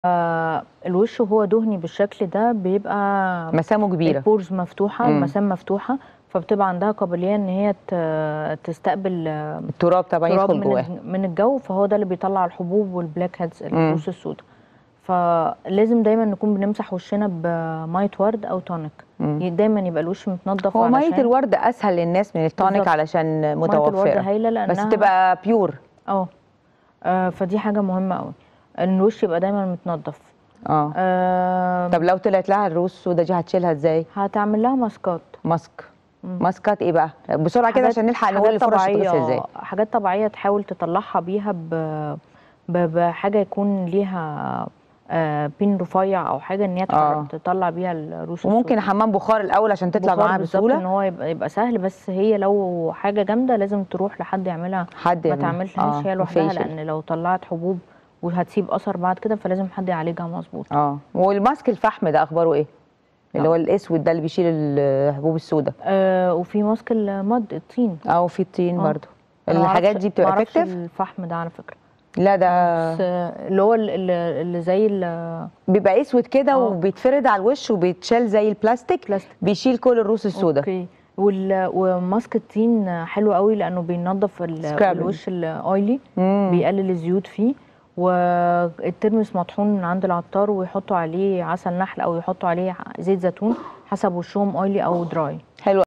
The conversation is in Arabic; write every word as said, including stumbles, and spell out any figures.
آآ الوش وهو دهني بالشكل ده بيبقى مسامه كبيرة. الpores مفتوحة، إمم. المسام مفتوحة، فبتبقى عندها قابلية إن هي ت تستقبل التراب طبعًا تراب يدخل من جواها. الج من الجو، فهو ده اللي بيطلّع الحبوب والblack heads إمم. الرؤوس السودا. فلازم دايمًا نكون بنمسح وشنا بمَيّة ورد أو tonic، إمم. ي دايمًا يبقى الوش متنضف هو مَيّة علشان الورد أسهل للناس من الtonic بالضبط. علشان مَيّة الورد متوفرة، هايلة بس لأنها تبقى pure. آه. آآ فدي حاجة مهمة أوي، إن الوش يبقى دايمًا متنضف. آه. طب آمم لو طلعت لها الرؤوس السودا دي هتشيلها إزاي؟ هتعمل لها ماسكات. ماسك. إمم. ماسكات إيه بقى؟ بسرعة كده حاجات عشان نلحق نقول حاجات الفرش تتغسل إزاي. طبيعية حاجات طبيعية تحاول تطلّعها بيها ب ب بحاجة يكون ليها آآ بين رفيّع أو حاجة إن هي تحر آه. تطلّع بيها الرؤوس وممكن السودا. حمام بخار الأول عشان تطلع بخار معاها بالضبط، بسهولة؟ إن هو يبقى يبقى سهل، بس هي لو حاجة جامدة لازم تروح لحد يعملها، حد ما يعملها، تعملهاش آه هي لوحدها، وفيشل. لأن لو طلّعت حبوب وهتسيب أثر بعد كده، فلازم حد يعالجها مضبوط. آه. والماسك الفحم ده أخباره إيه؟ اللي هو الأسود ده اللي بيشيل الحبوب السودا. آآ وفي ماسك المَد الطين. آه وفي الطين آه. برضه. أنا ما الحاجات أعرفش دي ما بتبقى أعرفش effective؟ الفحم ده على فكرة. لا ده آه، بس اللي هو ال ال اللي زي ال بيبقى أسود كده آه. وبيتفرد على الوش وبيتشال زي البلاستيك، بلاستيك. بيشيل كل الرؤوس السودا. أوكي. وال وماسك الطين حلو أوي لأنه بينضف ال scrubbing. الوش الoily، إمم. بيقلل الزيوت فيه، والترمس مطحون من عند العطار ويحطوا عليه عسل نحل أو يحطوا عليه زيت زيتون حسب وشهم oily أو dry. حلو